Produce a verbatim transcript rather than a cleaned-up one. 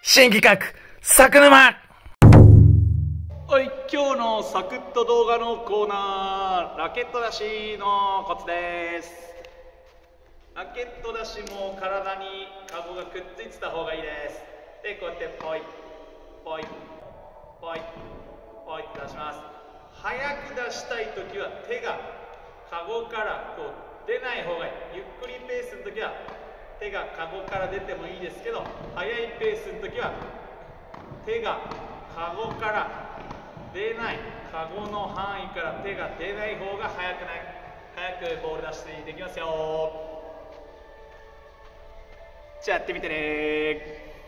新企画、作沼。はい、 今日のサクッと動画のコーナー、ラケット出しのコツです。ラケット出しも体にカゴがくっついてた方がいいです。で、こうやってポイポイポイポイって出します。早く出したいときは手がカゴからこう出ない方がいい。ゆっくりペースのときは手がカゴから出てもいいですけど、速いペースのときは手がカゴから出ない、カゴの範囲から手が出ない方が速くない。早くボール出していきますよ。じゃあやってみてね。